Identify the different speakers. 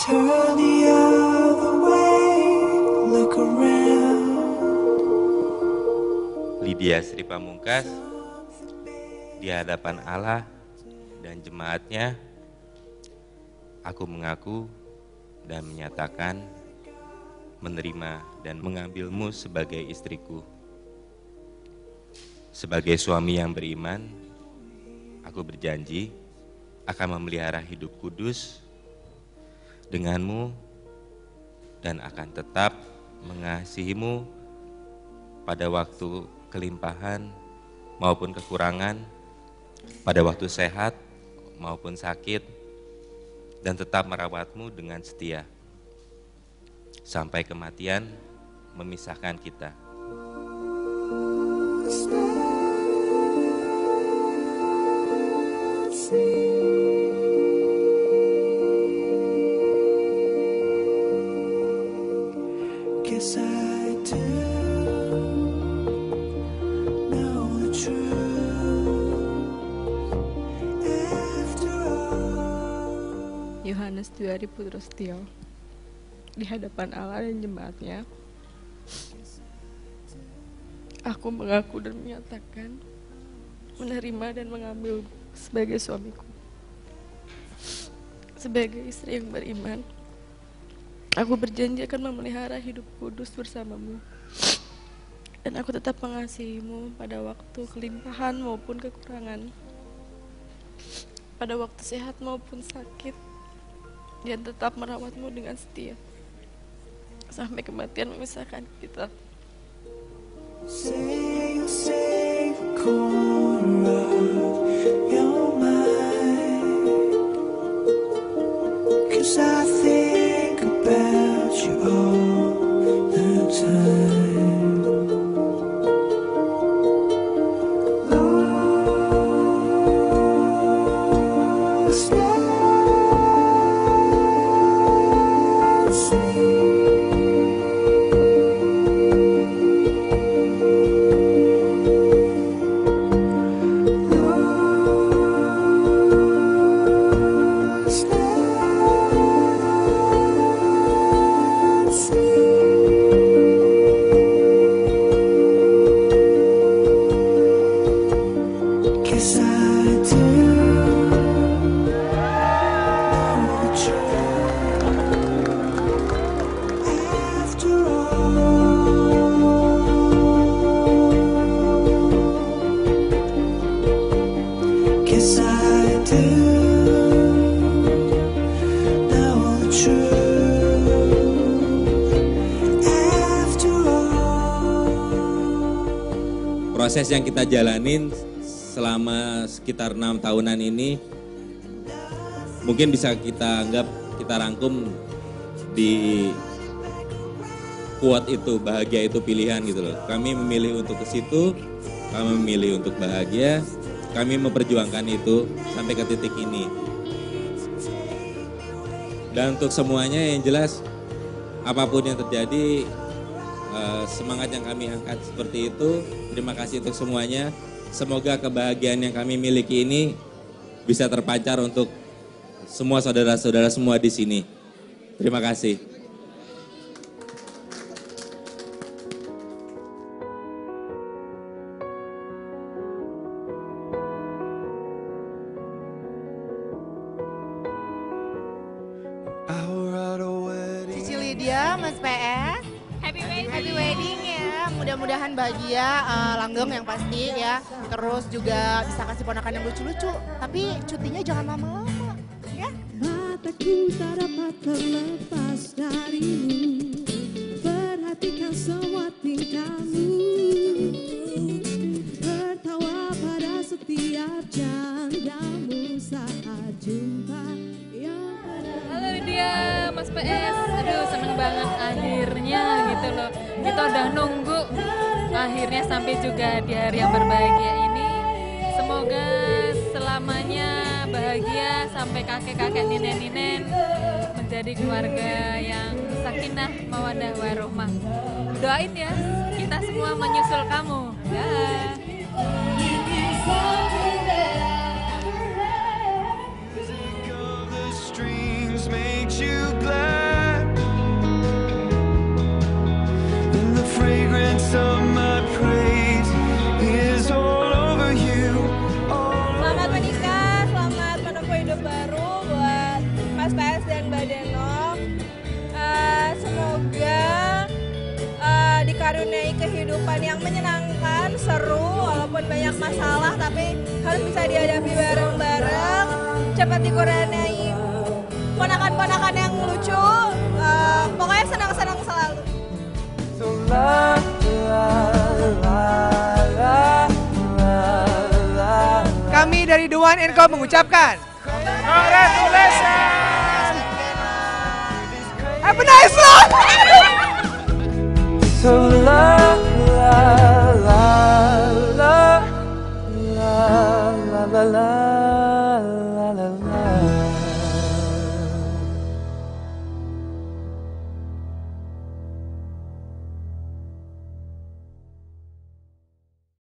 Speaker 1: Turn the other way, look around.
Speaker 2: Lydia Sri Pamungkas di hadapan Allah dan jemaatnya, aku mengaku dan menyatakan menerima dan mengambilmu sebagai istriku. Sebagai suami yang beriman, aku berjanji akan memelihara hidup kudus denganmu dan akan tetap mengasihimu pada waktu kelimpahan maupun kekurangan, pada waktu sehat maupun sakit, dan tetap merawatmu dengan setia sampai kematian memisahkan kita.
Speaker 1: Guess I do know the truth after all.
Speaker 3: Yohanes Dwi Putrastio di hadapan Allah dan jemaatnya, aku mengaku dan menyatakan menerima dan mengambil sebagai suamiku, sebagai istri yang beriman. Aku berjanji akan memelihara hidup kudus bersamamu, dan aku tetap mengasihimu pada waktu kelimpahan maupun kekurangan, pada waktu sehat maupun sakit, dan tetap merawatmu dengan setia sampai kematian memisahkan kita.
Speaker 1: Say you'll save a corner of your mind, 'cause I think about you all the time. Lost at sea. Guess I do know the truth after all. Guess I do know the truth after all.
Speaker 4: Proses yang kita jalanin selama sekitar 6 tahunan ini mungkin bisa kita anggap, kita rangkum di quote itu, bahagia itu pilihan gitu loh. Kami memilih untuk ke situ, kami memilih untuk bahagia, kami memperjuangkan itu sampai ke titik ini. Dan untuk semuanya yang jelas, apapun yang terjadi, semangat yang kami angkat seperti itu. Terima kasih untuk semuanya. Semoga kebahagiaan yang kami miliki ini bisa terpancar untuk semua saudara-saudara semua di sini. Terima kasih.
Speaker 5: Cici Lydia, Mas PS, happy wedding ya. Mudah-mudahan bahagia, langgeng yang pasti ya. Terus juga bisa kasih ponakan yang lucu-lucu. Tapi cutinya jangan lama-lama ya.
Speaker 6: Mataku tak dapat terlepas darimu, perhatikan semua tingkahmu, tertawa pada setiap candamu saat jumpa.
Speaker 7: Halo Lydia, Mas PS, aduh seneng banget akhirnya gitu loh. Kita udah nunggu akhirnya sampai juga di hari yang berbahagia ini. Semoga selamanya bahagia sampai kakek-kakek, ninen-ninen, menjadi keluarga yang sakinah, mawadah, warohmah. Doain ya, kita semua menyusul kamu. Dah.
Speaker 1: Makes you glad.
Speaker 8: masalah tapi harus bisa dihadapi bareng-bareng, cepat dikuranai ponakan-ponakan yang lucu, pokoknya senang-senang selalu.
Speaker 9: Kami dari The One and Co mengucapkan congratulations. Have a nice life. So la la la la la la la la la.